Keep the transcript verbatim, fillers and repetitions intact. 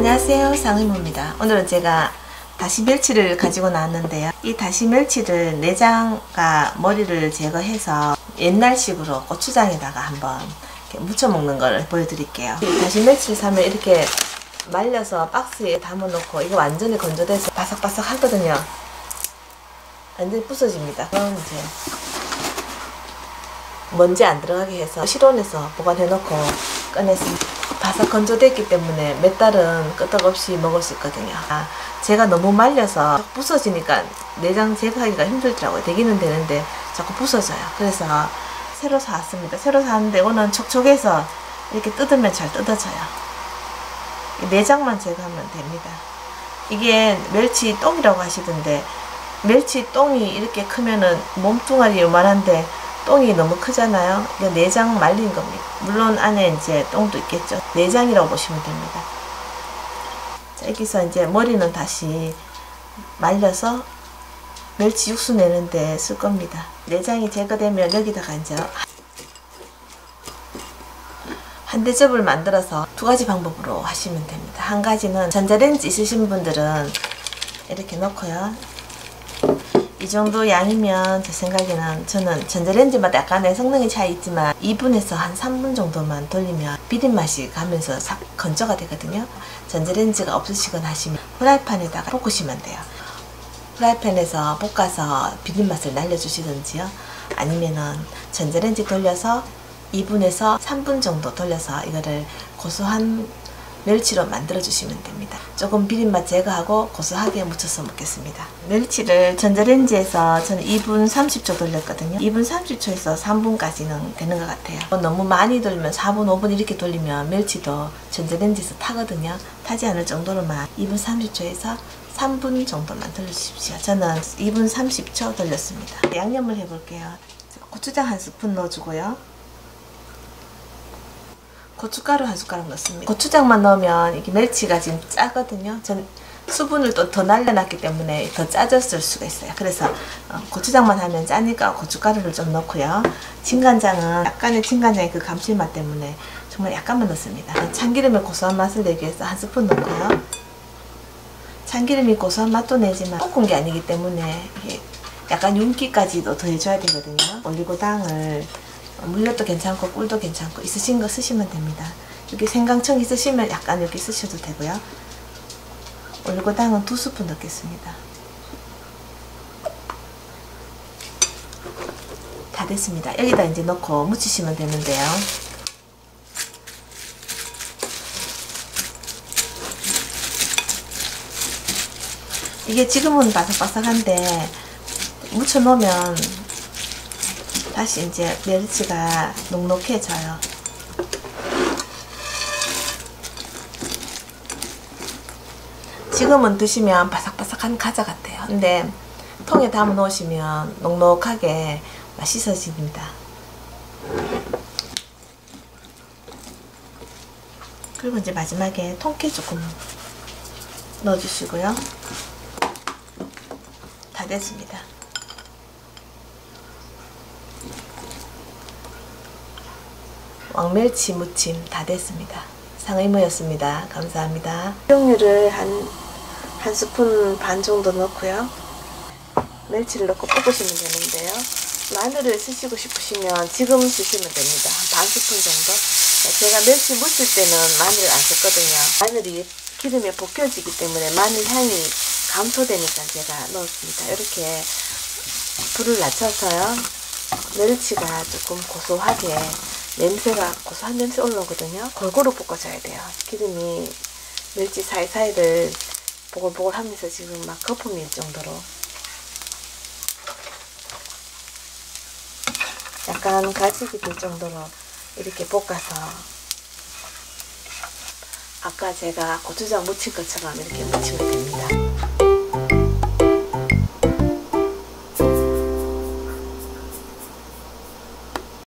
안녕하세요, 상의모입니다. 오늘은 제가 다시 멸치를 가지고 나왔는데요. 이 다시 멸치를 내장과 머리를 제거해서 옛날식으로 고추장에다가 한번 이렇게 무쳐 먹는 걸 보여드릴게요. 이 다시 멸치를 사면 이렇게 말려서 박스에 담아놓고 이거 완전히 건조돼서 바삭바삭 하거든요. 완전히 부서집니다. 그럼 이제 먼지 안 들어가게 해서 실온에서 보관해놓고 꺼냈습니다. 바삭 건조됐기 때문에 몇 달은 끄떡없이 먹을 수 있거든요. 아, 제가 너무 말려서 부서지니까 내장 제거하기가 힘들더라고요. 되기는 되는데 자꾸 부서져요. 그래서 새로 사왔습니다. 새로 샀는데 이거는 촉촉해서 이렇게 뜯으면 잘 뜯어져요. 내장만 제거하면 됩니다. 이게 멸치 똥이라고 하시던데 멸치 똥이 이렇게 크면은 몸뚱아리 요만한데 똥이 너무 크잖아요. 이게 내장 말린 겁니다. 물론 안에 이제 똥도 있겠죠. 내장이라고 보시면 됩니다. 자, 여기서 이제 머리는 다시 말려서 멸치 육수 내는데 쓸 겁니다. 내장이 제거되면 여기다가 이제 한 대접을 만들어서 두 가지 방법으로 하시면 됩니다. 한 가지는 전자레인지 있으신 분들은 이렇게 넣고요. 이 정도 양이면 제 생각에는 저는 전자레인지마다 약간의 성능이 차이 있지만 이 분에서 한 삼 분 정도만 돌리면 비린 맛이 가면서 싹 건조가 되거든요. 전자레인지가 없으시거나 하시면 프라이팬에다가 볶으시면 돼요. 프라이팬에서 볶아서 비린 맛을 날려주시든지요. 아니면은 전자레인지 돌려서 이 분에서 삼 분 정도 돌려서 이거를 고소한 멸치로 만들어 주시면 됩니다. 조금 비린맛 제거하고 고소하게 무쳐서 먹겠습니다. 멸치를 전자레인지에서 저는 이 분 삼십 초 돌렸거든요. 이 분 삼십 초에서 삼 분까지는 되는 것 같아요. 너무 많이 돌리면 사 분, 오 분 이렇게 돌리면 멸치도 전자레인지에서 타거든요. 타지 않을 정도로만 이 분 삼십 초에서 삼 분 정도만 돌려주십시오. 저는 이 분 삼십 초 돌렸습니다. 양념을 해볼게요. 고추장 한 스푼 넣어주고요. 고춧가루 한 숟가락 넣습니다. 고추장만 넣으면 이게 멸치가 지금 짜거든요. 전 수분을 또 더 날려놨기 때문에 더 짜졌을 수가 있어요. 그래서 어, 고추장만 하면 짜니까 고춧가루를 좀 넣고요. 진간장은 약간의 진간장의 그 감칠맛 때문에 정말 약간만 넣습니다. 참기름의 고소한 맛을 내기 위해서 한 스푼 넣고요. 참기름이 고소한 맛도 내지만 볶은 게 아니기 때문에 이게 약간 윤기까지도 더해줘야 되거든요. 올리고당을 물엿도 괜찮고 꿀도 괜찮고 있으신 거 쓰시면 됩니다. 여기 생강청 있으시면 약간 여기 쓰셔도 되고요. 올리고당은 두 스푼 넣겠습니다. 다 됐습니다. 여기다 이제 넣고 무치시면 되는데요. 이게 지금은 바삭바삭한데 무쳐 놓으면 다시 이제 멸치가 눅눅해져요. 지금은 드시면 바삭바삭한 과자 같아요. 근데 통에 담아 놓으시면 눅눅하게 맛있어집니다. 그리고 이제 마지막에 통깨 조금 넣어주시고요. 다 됐습니다. 왕멸치 무침 다 됐습니다. 상의모였습니다. 감사합니다. 식용유를 한, 한 스푼 반 정도 넣고요. 멸치를 넣고 볶으시면 되는데요. 마늘을 쓰시고 싶으시면 지금 쓰시면 됩니다. 한 반 스푼 정도. 제가 멸치 무칠 때는 마늘을 안 썼거든요. 마늘이 기름에 볶여지기 때문에 마늘 향이 감소되니까 제가 넣었습니다. 이렇게 불을 낮춰서요. 멸치가 조금 고소하게 냄새가 고소한 냄새 올라오거든요. 골고루 볶아줘야 돼요. 기름이 멸치 사이사이를 보글보글 하면서 지금 막 거품일 정도로 약간 가식이 될 정도로 이렇게 볶아서 아까 제가 고추장 무친 것처럼 이렇게 무치면 됩니다.